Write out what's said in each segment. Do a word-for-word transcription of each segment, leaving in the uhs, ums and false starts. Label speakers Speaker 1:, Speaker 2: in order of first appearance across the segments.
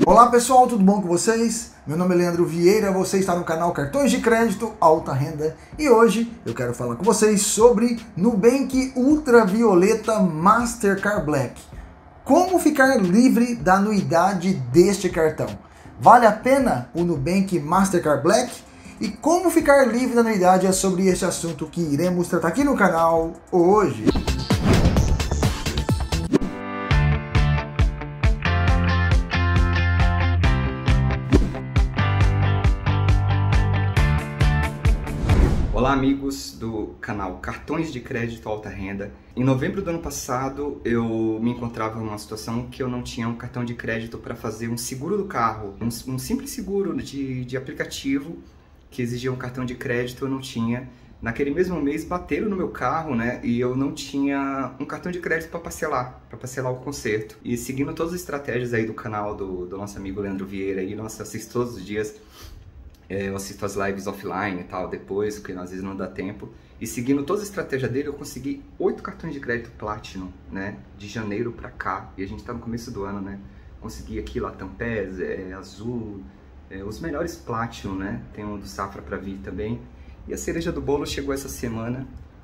Speaker 1: Olá pessoal, tudo bom com vocês? Meu nome é Leandro Vieira, você está no canal Cartões de Crédito Alta Renda e hoje eu quero falar com vocês sobre Nubank Ultravioleta Mastercard Black. Como ficar livre da anuidade deste cartão? Vale a pena o Nubank Mastercard Black? E como ficar livre da anuidade é sobre este assunto que iremos tratar aqui no canal hoje.
Speaker 2: Olá amigos do canal Cartões de Crédito Alta Renda. Em novembro do ano passado eu me encontrava em uma situação que eu não tinha um cartão de crédito para fazer um seguro do carro, um, um simples seguro de, de aplicativo que exigia um cartão de crédito, eu não tinha. Naquele mesmo mês bateram no meu carro, né, e eu não tinha um cartão de crédito para parcelar, para parcelar o conserto. E seguindo todas as estratégias aí do canal do, do nosso amigo Leandro Vieira, aí, nossa, assisto todos os dias. Eu assisto as lives offline e tal, depois, porque às vezes não dá tempo. E seguindo toda a estratégia dele, eu consegui oito cartões de crédito Platinum, né? De janeiro pra cá. E a gente tá no começo do ano, né? Consegui aqui Latam Pass, é, Azul, é, os melhores Platinum, né? Tem um do Safra pra vir também. E a cereja do bolo chegou essa semana,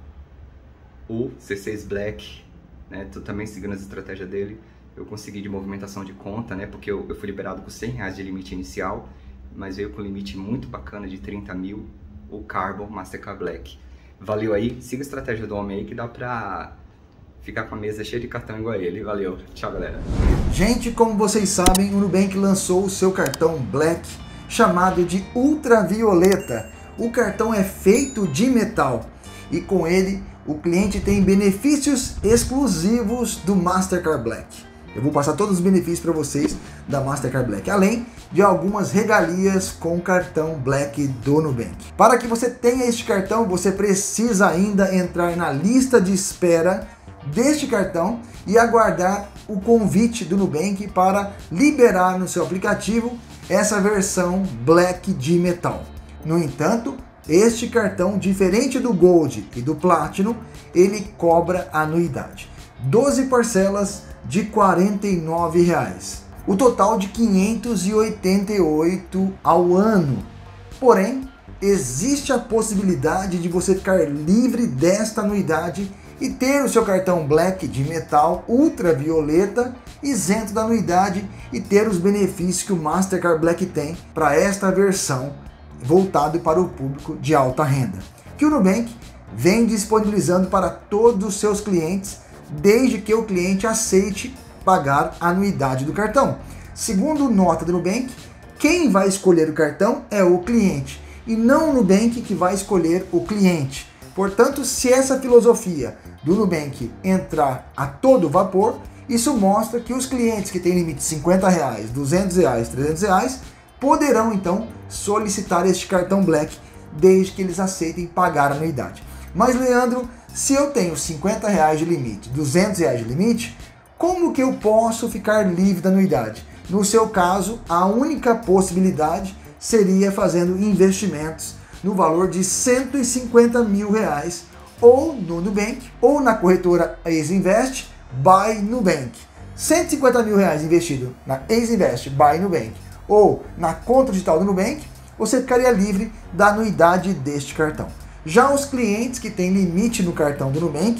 Speaker 2: o C seis Black, né? Tô também seguindo as estratégias dele. Eu consegui de movimentação de conta, né? Porque eu, eu fui liberado com cem reais de limite inicial, mas veio com um limite muito bacana de trinta mil, o Carbon Mastercard Black. Valeu aí, siga a estratégia do homem aí que dá pra ficar com a mesa cheia de cartão igual a ele. Valeu, tchau galera.
Speaker 1: Gente, como vocês sabem, o Nubank lançou o seu cartão Black, chamado de Ultravioleta. O cartão é feito de metal e com ele o cliente tem benefícios exclusivos do Mastercard Black. Eu vou passar todos os benefícios para vocês da Mastercard Black, além de algumas regalias com o cartão Black do Nubank. Para que você tenha este cartão, você precisa ainda entrar na lista de espera deste cartão e aguardar o convite do Nubank para liberar no seu aplicativo essa versão Black de metal. No entanto, este cartão, diferente do Gold e do Platinum, ele cobra anuidade. doze parcelas de quarenta e nove reais. O total de quinhentos e oitenta e oito reais ao ano. Porém, existe a possibilidade de você ficar livre desta anuidade e ter o seu cartão Black de metal ultravioleta isento da anuidade e ter os benefícios que o Mastercard Black tem para esta versão voltado para o público de alta renda, que o Nubank vem disponibilizando para todos os seus clientes, desde que o cliente aceite pagar a anuidade do cartão. Segundo nota do Nubank, quem vai escolher o cartão é o cliente e não o Nubank que vai escolher o cliente. Portanto, se essa filosofia do Nubank entrar a todo vapor, isso mostra que os clientes que têm limite de cinquenta reais, duzentos reais, trezentos reais, poderão então solicitar este cartão Black, desde que eles aceitem pagar a anuidade. Mas Leandro, se eu tenho cinquenta reais de limite, duzentos reais de limite, como que eu posso ficar livre da anuidade? No seu caso, a única possibilidade seria fazendo investimentos no valor de cento e cinquenta mil reais, ou no Nubank, ou na corretora EasyInvest by Nubank. cento e cinquenta mil reais investido na EasyInvest by Nubank, ou na conta digital do Nubank, você ficaria livre da anuidade deste cartão. Já os clientes que têm limite no cartão do Nubank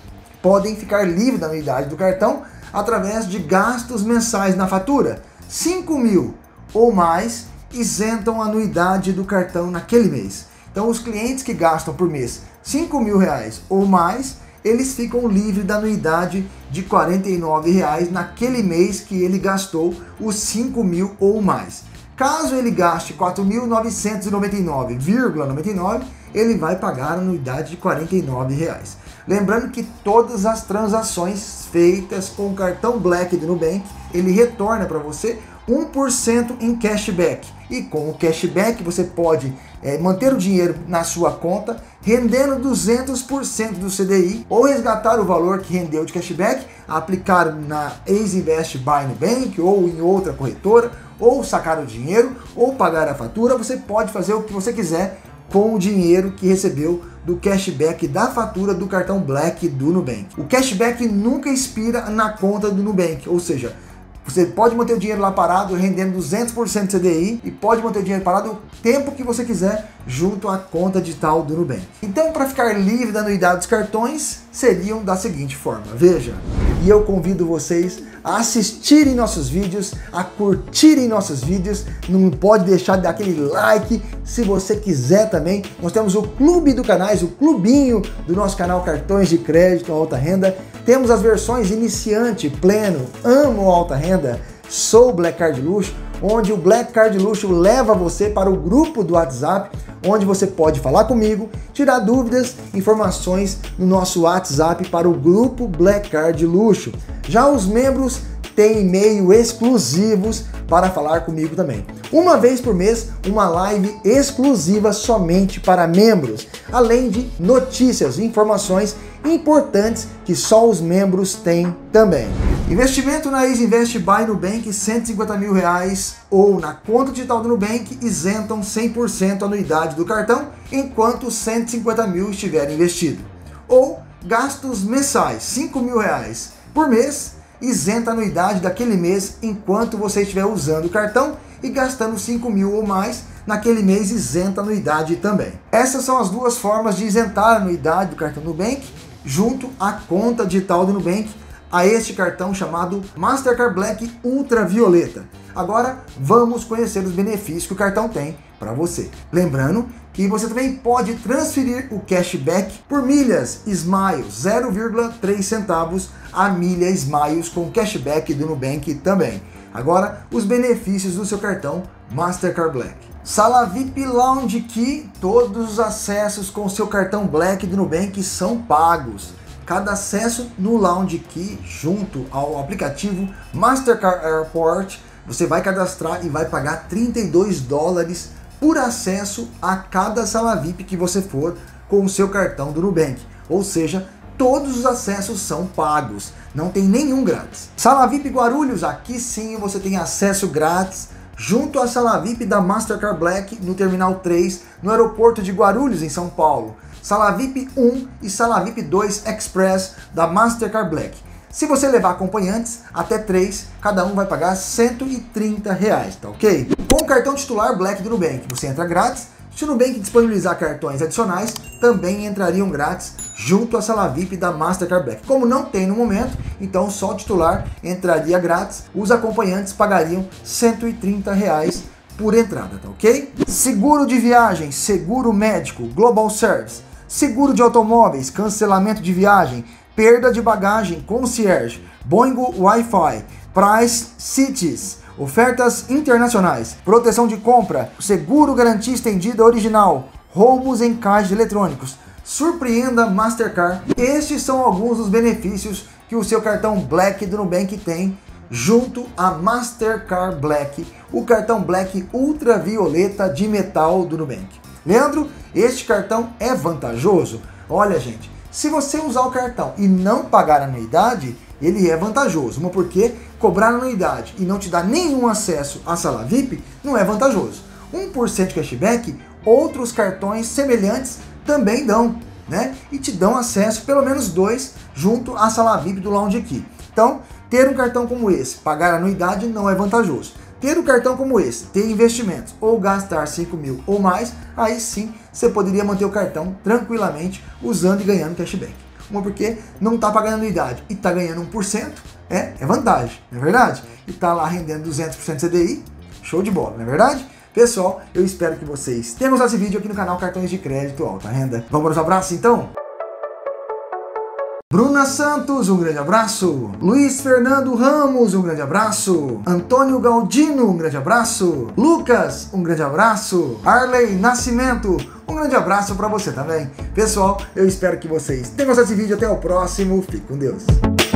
Speaker 1: podem ficar livres da anuidade do cartão através de gastos mensais na fatura. cinco mil ou mais isentam a anuidade do cartão naquele mês. Então os clientes que gastam por mês cinco mil reais ou mais, eles ficam livres da anuidade de quarenta e nove reais naquele mês que ele gastou os cinco mil ou mais. Caso ele gaste quatro mil novecentos e noventa e nove reais e noventa e nove centavos, ele vai pagar a anuidade de quarenta e nove reais. Lembrando que todas as transações feitas com o cartão Black do Nubank, ele retorna para você um por cento em cashback. E com o cashback você pode é, manter o dinheiro na sua conta, rendendo duzentos por cento do C D I, ou resgatar o valor que rendeu de cashback, aplicar na EasyInvest by Nubank ou em outra corretora, ou sacar o dinheiro, ou pagar a fatura. Você pode fazer o que você quiser com o dinheiro que recebeu do cashback da fatura do cartão Black do Nubank. O cashback nunca expira na conta do Nubank, ou seja, Você pode manter o dinheiro lá parado, rendendo duzentos por cento de C D I, e pode manter o dinheiro parado o tempo que você quiser, junto à conta digital do Nubank. Então, para ficar livre da anuidade dos cartões, seriam da seguinte forma, veja. E eu convido vocês a assistirem nossos vídeos, a curtirem nossos vídeos, não pode deixar de dar aquele like, se você quiser também. Nós temos o clube do canais, o clubinho do nosso canal Cartões de Crédito Alta Renda. Temos as versões iniciante, pleno, amo alta renda, sou Black Card Luxo, onde o Black Card Luxo leva você para o grupo do WhatsApp, onde você pode falar comigo, tirar dúvidas, informações no nosso WhatsApp para o grupo Black Card Luxo. Já os membros têm e-mail exclusivos para falar comigo também. Uma vez por mês, uma live exclusiva somente para membros, além de notícias e informações importantes que só os membros têm também. Investimento na Easy Invest by Nubank, cento e cinquenta mil reais, ou na conta digital do Nubank, isentam cem por cento a anuidade do cartão, enquanto cento e cinquenta mil estiver investido. Ou gastos mensais, cinco mil reais por mês, isenta a anuidade daquele mês enquanto você estiver usando o cartão, e gastando cinco mil ou mais naquele mês, isenta a anuidade também. Essas são as duas formas de isentar a anuidade do cartão Nubank junto à conta digital do Nubank, a este cartão chamado Mastercard Black Ultravioleta. Agora vamos conhecer os benefícios que o cartão tem para você. Lembrando que você também pode transferir o cashback por milhas Smiles, zero vírgula três centavos a milha Smiles com cashback do Nubank também. Agora, os benefícios do seu cartão Mastercard Black. Sala V I P Lounge Key, todos os acessos com o seu cartão Black do Nubank são pagos. Cada acesso no Lounge Key, junto ao aplicativo Mastercard Airport, você vai cadastrar e vai pagar trinta e dois dólares por acesso a cada sala V I P que você for com o seu cartão do Nubank. Ou seja, todos os acessos são pagos, não tem nenhum grátis. Sala V I P Guarulhos, aqui sim você tem acesso grátis junto à sala V I P da Mastercard Black no Terminal três, no aeroporto de Guarulhos, em São Paulo. Sala V I P um e Sala V I P dois Express da Mastercard Black. Se você levar acompanhantes, até três, cada um vai pagar cento e trinta reais, tá ok? Com o cartão titular Black do Nubank, você entra grátis. Se o Nubank disponibilizar cartões adicionais, também entrariam grátis junto à sala V I P da Mastercard Black. Como não tem no momento, então só o titular entraria grátis, os acompanhantes pagariam cento e trinta reais por entrada, tá ok? Seguro de viagem, seguro médico, Global Service, seguro de automóveis, cancelamento de viagem, perda de bagagem, concierge, Boingo Wi-Fi, Price Cities, ofertas internacionais, proteção de compra, seguro garantia estendida original, roubos em caixas eletrônicos. Surpreenda Mastercard. Estes são alguns dos benefícios que o seu cartão Black do Nubank tem junto a Mastercard Black, o cartão Black Ultravioleta de metal do Nubank. Leandro, este cartão é vantajoso? Olha, gente, se você usar o cartão e não pagar a anuidade, ele é vantajoso, mas porque cobrar anuidade e não te dar nenhum acesso à sala V I P não é vantajoso. um por cento de cashback, outros cartões semelhantes também dão, né? E te dão acesso, pelo menos dois, junto à sala V I P do Lounge Key. Então, ter um cartão como esse, pagar anuidade não é vantajoso. Ter um cartão como esse, ter investimentos ou gastar cinco mil ou mais, aí sim você poderia manter o cartão tranquilamente usando e ganhando cashback. Uma porque não está pagando anuidade e está ganhando um por cento, é, é vantagem, não é verdade? E está lá rendendo duzentos por cento de C D I, show de bola, não é verdade? Pessoal, eu espero que vocês tenham gostado desse vídeo aqui no canal Cartões de Crédito Alta Renda. Vamos para os abraços então? Bruna Santos, um grande abraço. Luiz Fernando Ramos, um grande abraço. Antônio Galdino, um grande abraço. Lucas, um grande abraço. Arley Nascimento, um grande abraço para você também. Pessoal, eu espero que vocês tenham gostado desse vídeo. Até o próximo. Fique com Deus.